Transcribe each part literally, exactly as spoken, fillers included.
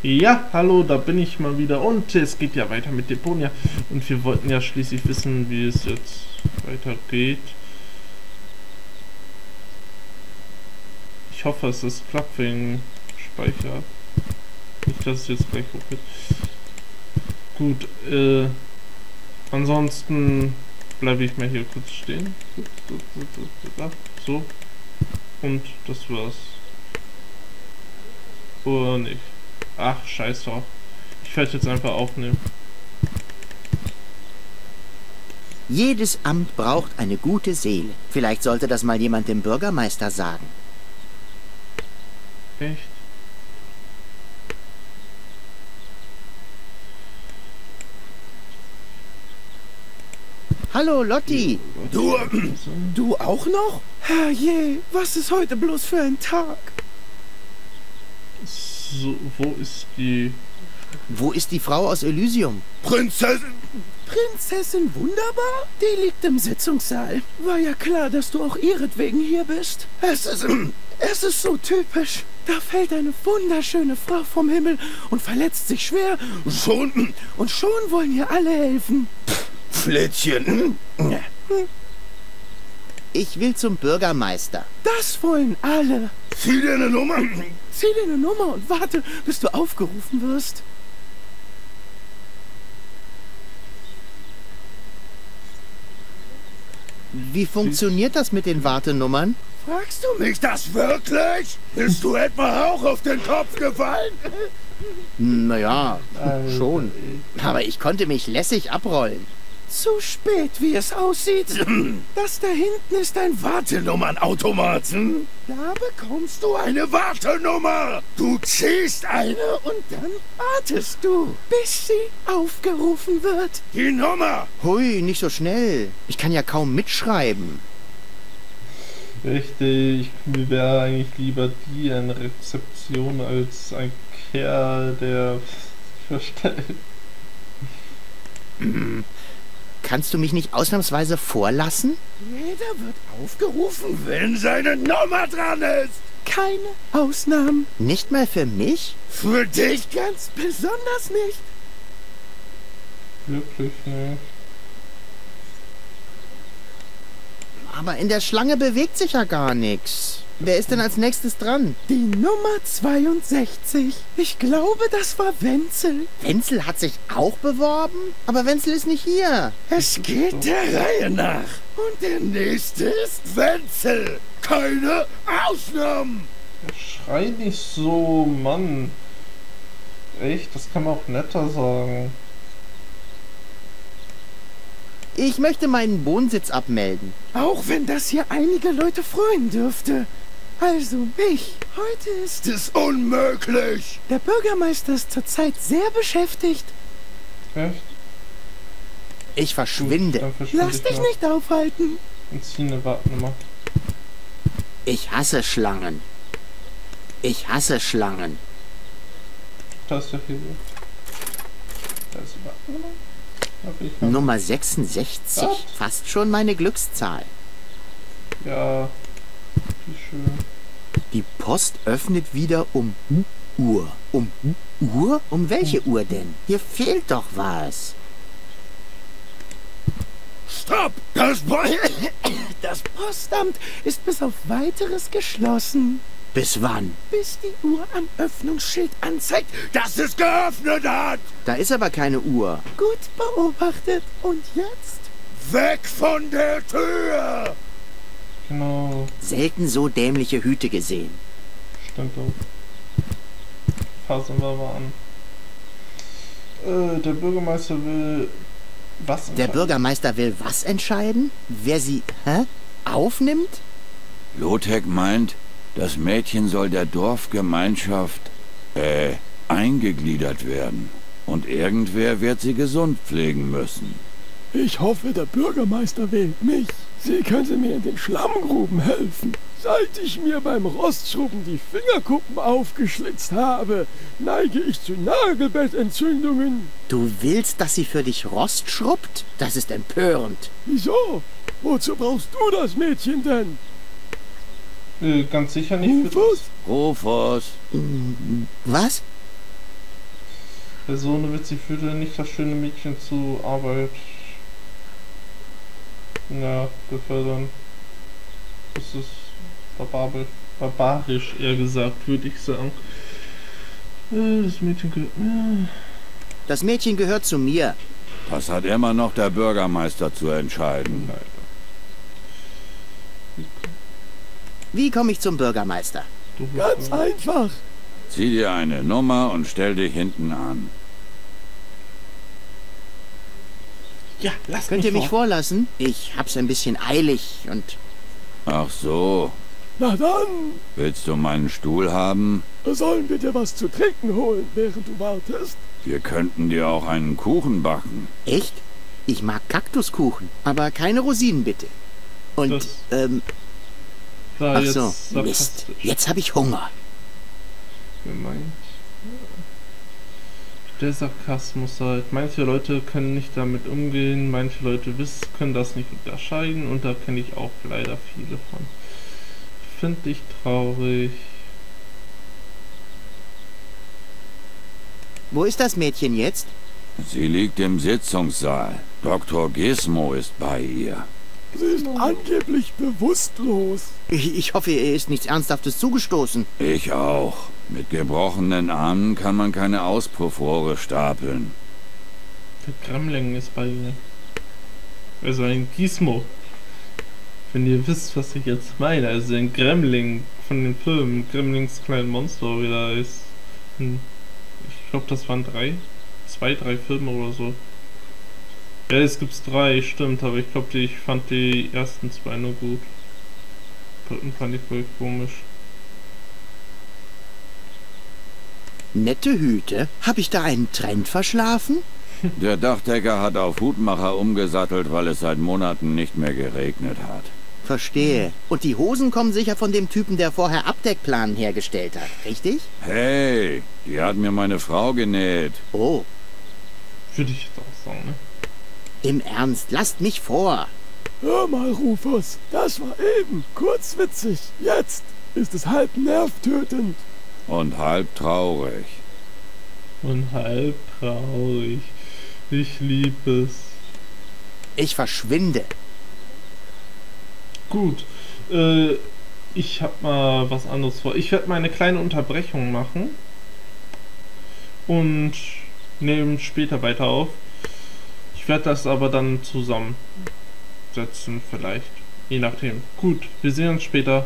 Ja, hallo, da bin ich mal wieder und es geht ja weiter mit Deponia und wir wollten ja schließlich wissen, wie es jetzt weitergeht. Ich hoffe, dass es klappt wegen Speicher. Nicht, dass es jetzt gleich hoch wird. Gut, äh, ansonsten bleibe ich mal hier kurz stehen. So, und das war's. Oder nicht? Ach, scheiß drauf. Ich werde jetzt einfach aufnehmen. Jedes Amt braucht eine gute Seele. Vielleicht sollte das mal jemand dem Bürgermeister sagen. Echt? Hallo, Lotti. Du, du auch noch? Herrje, was ist heute bloß für ein Tag? So, wo ist die... Wo ist die Frau aus Elysium? Prinzessin... Prinzessin Wunderbar? Die liegt im Sitzungssaal. War ja klar, dass du auch ihretwegen hier bist. Es ist... Es ist so typisch. Da fällt eine wunderschöne Frau vom Himmel und verletzt sich schwer. Schon... Und schon wollen ihr alle helfen. Flittchen. Ich will zum Bürgermeister. Das wollen alle. Zieh dir eine Nummer. Zieh dir eine Nummer und warte, bis du aufgerufen wirst. Wie funktioniert das mit den Wartenummern? Fragst du mich das wirklich? Bist du etwa auch auf den Kopf gefallen? Naja, Alter, schon. Aber ich konnte mich lässig abrollen. Zu spät, wie es aussieht. Das da hinten ist ein Wartenummernautomaten. Da bekommst du eine Wartenummer. Du ziehst eine und dann wartest du, bis sie aufgerufen wird. Die Nummer. Hui, nicht so schnell. Ich kann ja kaum mitschreiben. Richtig, mir wäre eigentlich lieber die in Rezeption als ein Kerl, der verstellt. Kannst du mich nicht ausnahmsweise vorlassen? Jeder wird aufgerufen, wenn seine Nummer dran ist. Keine Ausnahmen. Nicht mal für mich? Für dich ganz besonders nicht. Wirklich nicht. Aber in der Schlange bewegt sich ja gar nichts. Wer ist denn als nächstes dran? Die Nummer zweiundsechzig. Ich glaube, das war Wenzel. Wenzel hat sich auch beworben? Aber Wenzel ist nicht hier. Es geht der Reihe nach. Und der nächste ist Wenzel. Keine Ausnahmen. Schrei nicht so, Mann. Echt, das kann man auch netter sagen. Ich möchte meinen Wohnsitz abmelden. Auch wenn das hier einige Leute freuen dürfte. Also mich. Heute ist es unmöglich. Der Bürgermeister ist zurzeit sehr beschäftigt. Echt? Ich verschwinde. Gut, dann verschwinde Lass ich dich mal nicht aufhalten. und zieh eine Wartnummer. Ich hasse Schlangen. Ich hasse Schlangen. Da ist der Hebel. Da ist die Wartnummer. Hab ich ja. Nummer sechsundsechzig. Was? Fast schon meine Glückszahl. Ja, wie schön. Die Post öffnet wieder um Uhr. Um Uhr? Um welche Uhr denn? Hier fehlt doch was. Stopp! Das, Bo das Postamt ist bis auf Weiteres geschlossen. Bis wann? Bis die Uhr am Öffnungsschild anzeigt, dass es geöffnet hat. Da ist aber keine Uhr. Gut beobachtet. Und jetzt? Weg von der Tür! Genau, Selten so dämliche Hüte gesehen. stimmt auch. Fassen wir mal an. Äh, der Bürgermeister will was Der entscheiden? Bürgermeister will was entscheiden? Wer sie, hä? Aufnimmt? Lothek meint, das Mädchen soll der Dorfgemeinschaft, äh, eingegliedert werden. Und irgendwer wird sie gesund pflegen müssen. Ich hoffe, der Bürgermeister wählt mich. Sie könnte mir in den Schlammgruben helfen. Seit ich mir beim Rostschrubben die Fingerkuppen aufgeschlitzt habe, neige ich zu Nagelbettentzündungen. Du willst, dass sie für dich Rost schrubbt? Das ist empörend. Wieso? Wozu brauchst du das Mädchen denn? Äh, ganz sicher nicht für Rufus? das. Rufus, Was? Also ohne Witz, ich würde nicht das schöne Mädchen zur Arbeit ja, befördern. Das ist barbarisch, barbarisch eher gesagt, würde ich sagen. Das Mädchen gehört mir. Das Mädchen gehört zu mir. Das hat immer noch der Bürgermeister zu entscheiden. Wie komme ich zum Bürgermeister? Ganz einfach. Zieh dir eine Nummer und stell dich hinten an. Ja, lass Könnt mich ihr mich vor. vorlassen? Ich hab's ein bisschen eilig und... Ach so. Na dann, Willst du meinen Stuhl haben? sollen wir dir was zu trinken holen, während du wartest? Wir könnten dir auch einen Kuchen backen. Echt? Ich mag Kaktuskuchen, aber keine Rosinen bitte. Und, Das ähm, war ach jetzt so, Mist. sarkastisch Jetzt habe ich Hunger. gemeint. Der Sarkasmus halt. Manche Leute können nicht damit umgehen, manche Leute wissen, können das nicht unterscheiden und da kenne ich auch leider viele von. Finde ich traurig. Wo ist das Mädchen jetzt? Sie liegt im Sitzungssaal. Doktor Gizmo ist bei ihr. Sie ist angeblich bewusstlos. Ich, ich hoffe, ihr ist nichts Ernsthaftes zugestoßen. Ich auch. Mit gebrochenen Armen kann man keine Auspuffrohre stapeln. Der Gremling ist bei ihr. Also ein Gizmo. Wenn ihr wisst, was ich jetzt meine. Also ein Gremling von den Filmen. Gremlings kleinen Monster, wie da ist. Hm. Ich glaube, das waren drei. Zwei, drei Filme oder so. Ja, es gibt's drei, stimmt. Aber ich glaube, ich fand die ersten zwei nur gut. Dritten fand ich voll komisch. Nette Hüte? Habe ich da einen Trend verschlafen? Der Dachdecker hat auf Hutmacher umgesattelt, weil es seit Monaten nicht mehr geregnet hat. Verstehe. Und die Hosen kommen sicher von dem Typen, der vorher Abdeckplanen hergestellt hat, richtig? Hey, die hat mir meine Frau genäht. Oh, Würde ich jetzt auch sagen, ne? im Ernst, lasst mich vor. Hör mal, Rufus, das war eben kurz witzig. Jetzt ist es halb nervtötend. Und halb traurig. Und halb traurig. Ich liebe es. Ich verschwinde. Gut, äh, ich hab mal was anderes vor. Ich werde mal eine kleine Unterbrechung machen und nehmen später weiter auf. Ich werde das aber dann zusammensetzen vielleicht, je nachdem. Gut, wir sehen uns später.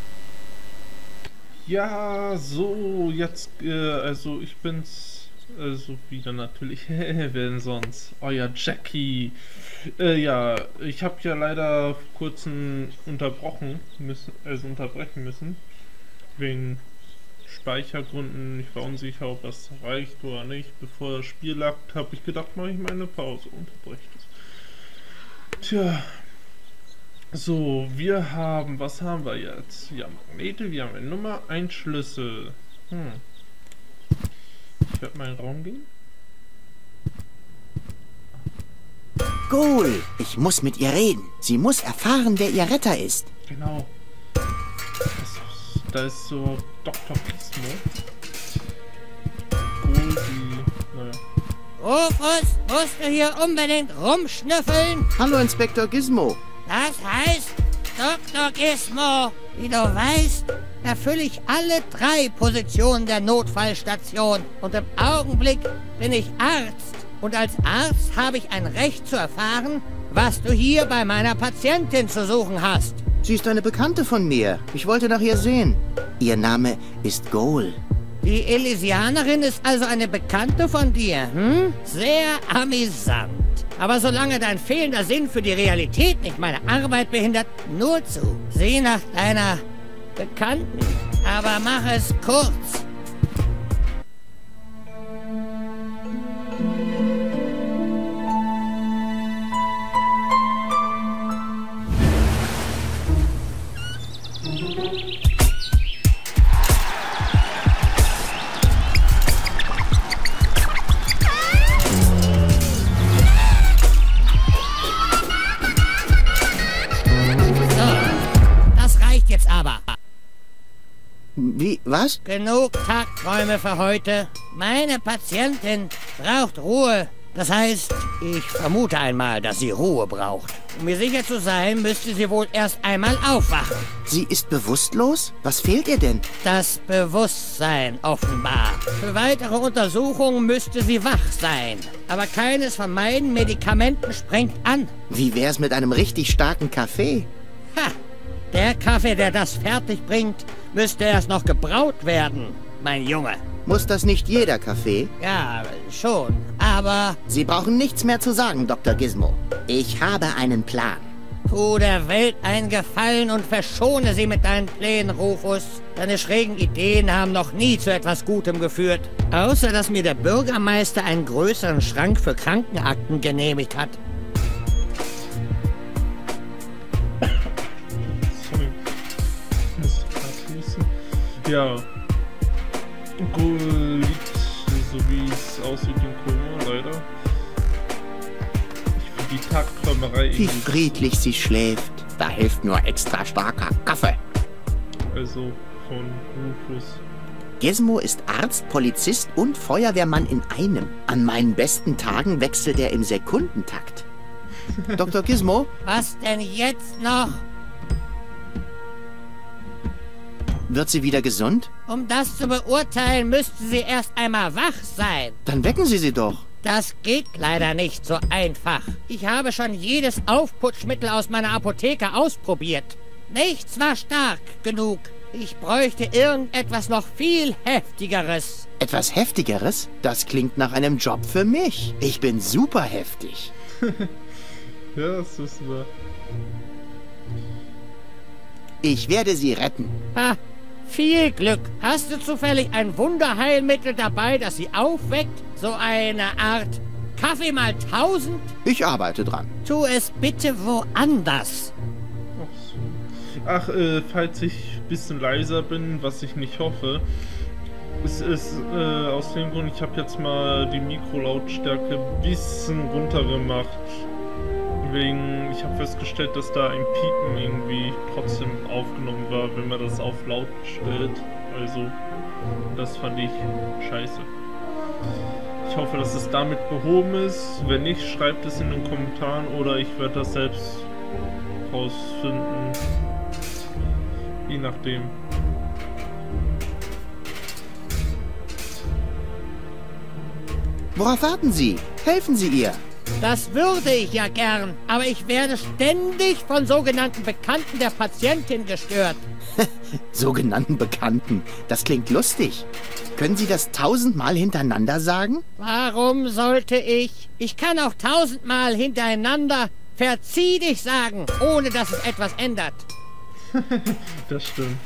Ja, so, jetzt, äh, also ich bin's, also wieder natürlich, wer denn sonst? Euer Jackie. Äh, ja, ich habe ja leider vor kurzem unterbrochen müssen, also unterbrechen müssen, wegen Speichergründen. Ich war unsicher, ob das reicht oder nicht. Bevor das Spiel lag, habe ich gedacht, mache ich mal eine Pause, unterbreche das. Tja. So, wir haben, was haben wir jetzt? Wir haben Magnete, wir haben eine Nummer, ein Schlüssel. Hm. Ich werde mal in den Raum gehen. Goal, ich muss mit ihr reden. Sie muss erfahren, wer ihr Retter ist. Genau. Das, da ist so Doktor Gizmo. Goldie, naja. Rufus, musst du hier unbedingt rumschnüffeln? Hallo, Inspektor Gizmo. Das heißt, Doktor Gizmo, wie du weißt, erfülle ich alle drei Positionen der Notfallstation. Und im Augenblick bin ich Arzt. Und als Arzt habe ich ein Recht zu erfahren, was du hier bei meiner Patientin zu suchen hast. Sie ist eine Bekannte von mir. Ich wollte nach ihr sehen. Ihr Name ist Goal. Die Elysianerin ist also eine Bekannte von dir, hm? Sehr amüsant. Aber solange dein fehlender Sinn für die Realität nicht meine Arbeit behindert, nur zu. Sieh nach deiner Bekannten, aber mach es kurz. Wie, was? Genug Tagträume für heute. Meine Patientin braucht Ruhe. Das heißt, ich vermute einmal, dass sie Ruhe braucht. Um mir sicher zu sein, müsste sie wohl erst einmal aufwachen. Sie ist bewusstlos? Was fehlt ihr denn? Das Bewusstsein offenbar. Für weitere Untersuchungen müsste sie wach sein. Aber keines von meinen Medikamenten springt an. Wie wär's mit einem richtig starken Kaffee? Ha! Der Kaffee, der das fertig bringt, müsste erst noch gebraut werden, mein Junge. Muss das nicht jeder Kaffee? Ja, schon, aber... Sie brauchen nichts mehr zu sagen, Doktor Gizmo. Ich habe einen Plan. Tu der Welt einen Gefallen und verschone sie mit deinen Plänen, Rufus. Deine schrägen Ideen haben noch nie zu etwas Gutem geführt. Außer, dass mir der Bürgermeister einen größeren Schrank für Krankenakten genehmigt hat. Sorry. Ich muss grad lesen. Ja. Gut, so wie es aussieht im Koma, leider. Ich finde die Tagträumerei Wie irgendwie... friedlich sie schläft. Da hilft nur extra starker Kaffee. Also von Rufus. Gizmo ist Arzt, Polizist und Feuerwehrmann in einem. An meinen besten Tagen wechselt er im Sekundentakt. Doktor Gizmo? Was denn jetzt noch? Wird sie wieder gesund? Um das zu beurteilen, müsste sie erst einmal wach sein. Dann wecken Sie sie doch. Das geht leider nicht so einfach. Ich habe schon jedes Aufputschmittel aus meiner Apotheke ausprobiert. Nichts war stark genug. Ich bräuchte irgendetwas noch viel Heftigeres. Etwas Heftigeres? Das klingt nach einem Job für mich. Ich bin super heftig. Ja, das wissen wir. Ich werde sie retten. Ha, viel Glück. Hast du zufällig ein Wunderheilmittel dabei, das sie aufweckt? So eine Art Kaffee mal tausend? Ich arbeite dran. Tu es bitte woanders. Ach so. Ach, äh, falls ich ein bisschen leiser bin, was ich nicht hoffe, es ist äh, aus dem Grund, ich habe jetzt mal die Mikrolautstärke ein bisschen runtergemacht. Wegen, ich habe festgestellt, dass da ein Piepen irgendwie trotzdem aufgenommen war, wenn man das auf laut stellt. Also, das fand ich scheiße. Ich hoffe, dass es damit behoben ist. Wenn nicht, schreibt es in den Kommentaren oder ich werde das selbst rausfinden. Je nachdem. Worauf warten Sie? Helfen Sie ihr. Das würde ich ja gern, aber ich werde ständig von sogenannten Bekannten der Patientin gestört. Sogenannten Bekannten. Das klingt lustig. Können Sie das tausendmal hintereinander sagen? Warum sollte ich? Ich kann auch tausendmal hintereinander verzieh dich sagen, ohne dass es etwas ändert. Das stimmt.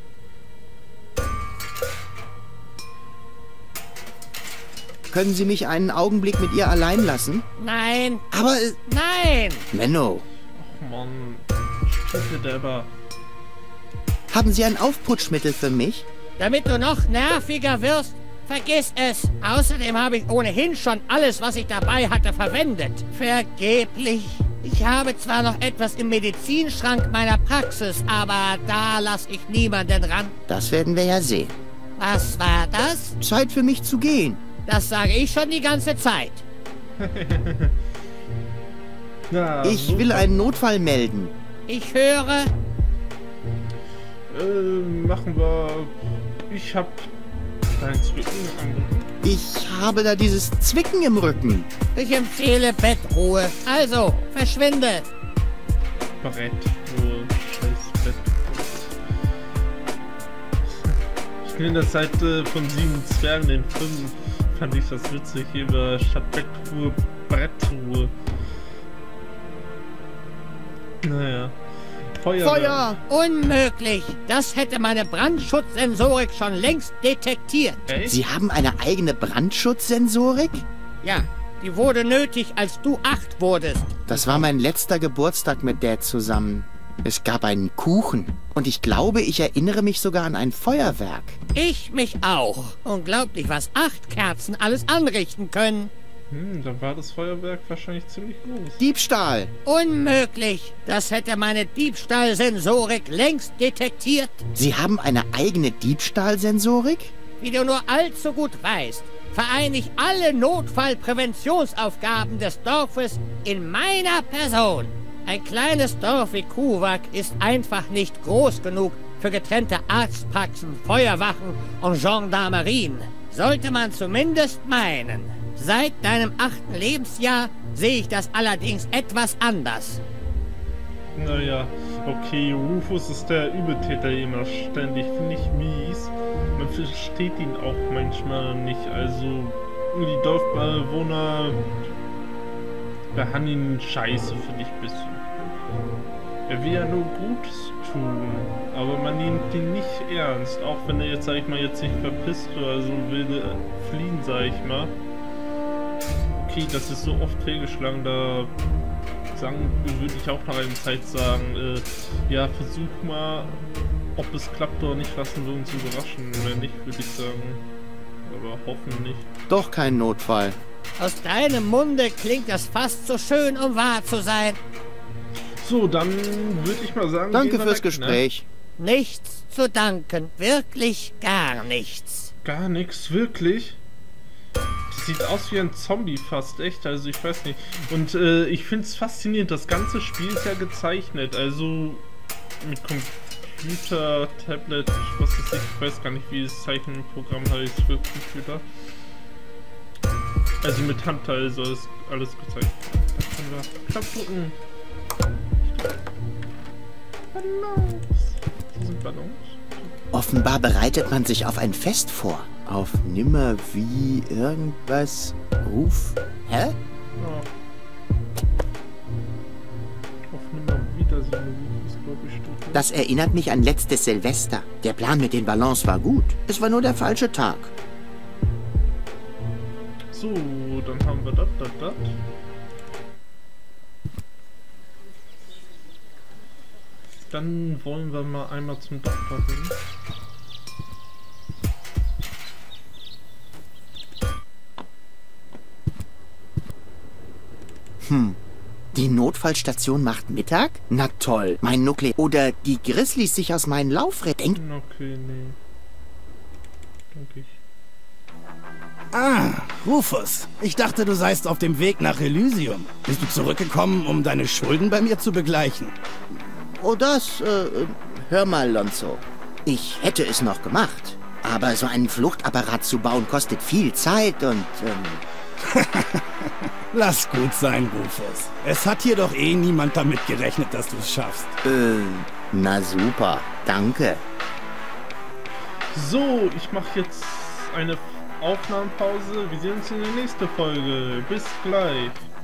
Können Sie mich einen Augenblick mit ihr allein lassen? Nein, Aber... Äh, nein! Menno, Ach Mann, Stücke Debber. haben Sie ein Aufputschmittel für mich? Damit du noch nerviger wirst, vergiss es. Außerdem habe ich ohnehin schon alles, was ich dabei hatte, verwendet. Vergeblich. Ich habe zwar noch etwas im Medizinschrank meiner Praxis, aber da lasse ich niemanden ran. Das werden wir ja sehen. Was war das? Zeit für mich zu gehen. Das sage ich schon die ganze Zeit. Ja, Ich so- will einen Notfall melden. Ich höre, Äh, machen wir... Ich hab dein Zwicken an... Ich habe da dieses Zwicken im Rücken. ich empfehle Bettruhe. Also, verschwinde. Brett. Oh, scheiß Bett. Ich bin in der Seite von Sieben Zwergen, den Film, fand ich das witzig. Hier über statt Bettruhe, Brettruhe. Naja. Feuer. Feuer! Unmöglich. Das hätte meine Brandschutzsensorik schon längst detektiert. Echt? Sie haben eine eigene Brandschutzsensorik? Ja, die wurde nötig, als du acht wurdest. Das war mein letzter Geburtstag mit Dad zusammen. Es gab einen Kuchen. Und ich glaube, ich erinnere mich sogar an ein Feuerwerk. Ich mich auch. Unglaublich, was acht Kerzen alles anrichten können. Hm, dann war das Feuerwerk wahrscheinlich ziemlich groß. Diebstahl! Unmöglich. Das hätte meine Diebstahlsensorik längst detektiert. Sie haben eine eigene Diebstahlsensorik? Wie du nur allzu gut weißt, vereine ich alle Notfallpräventionsaufgaben des Dorfes in meiner Person. Ein kleines Dorf wie Kuwak ist einfach nicht groß genug für getrennte Arztpraxen, Feuerwachen und Gendarmerien. Sollte man zumindest meinen. Seit deinem achten Lebensjahr sehe ich das allerdings etwas anders. Naja, okay, Rufus ist der Übeltäter immer ständig, finde ich mies. Man versteht ihn auch manchmal nicht, also die Dorfbewohner behandeln ihn scheiße, finde ich ein bisschen. Er will ja nur Gutes tun, aber man nimmt ihn nicht ernst, auch wenn er jetzt, sag ich mal, jetzt nicht verpisst oder so will fliehen, sag ich mal. Okay, das ist so oft fehlgeschlagen, da sagen, würde ich auch nach einer Zeit sagen, äh, ja, versuch mal, ob es klappt oder nicht, lassen wir uns überraschen. Wenn nicht, würde ich sagen, aber hoffen nicht. Doch kein Notfall. Aus deinem Munde klingt das fast so schön, um wahr zu sein. So, dann würde ich mal sagen... Danke fürs weg, Gespräch. Ne? Nichts zu danken. Wirklich gar nichts. Gar nichts, wirklich? Das sieht aus wie ein Zombie fast, echt, also ich weiß nicht. Und äh, ich finde es faszinierend, das ganze Spiel ist ja gezeichnet, also mit Computer, Tablet, was ist ich, ich weiß gar nicht, wie das Zeichenprogramm heißt für Computer. Also mit Hand, also ist alles gezeichnet. Da können wir Knopf drücken. Ballons. Das sind Ballons. Offenbar bereitet man sich auf ein Fest vor. Auf nimmer wie irgendwas Ruf. Hä? Ja. Auf nimmer Wiedersehen, ist, glaube ich, steht. Das erinnert mich an letztes Silvester. Der Plan mit den Ballons war gut. Es war nur der falsche Tag. So, dann haben wir das, das, das. Dann wollen wir mal einmal zum Doktor hin. Hm. Die Notfallstation macht Mittag? Na toll. Mein Nukle... Oder die Grizzlies sich aus meinen Laufrädern... Okay, nee. Danke ich. Ah, Rufus. Ich dachte, du seist auf dem Weg nach Elysium. Bist du zurückgekommen, um deine Schulden bei mir zu begleichen? Oh, das, äh, hör mal, Lonzo. Ich hätte es noch gemacht. Aber so einen Fluchtapparat zu bauen kostet viel Zeit und, ähm... Lass gut sein, Rufus. Es hat hier doch eh niemand damit gerechnet, dass du es schaffst. Äh, na super. Danke. So, ich mache jetzt eine Aufnahmepause. Wir sehen uns in der nächsten Folge. Bis gleich.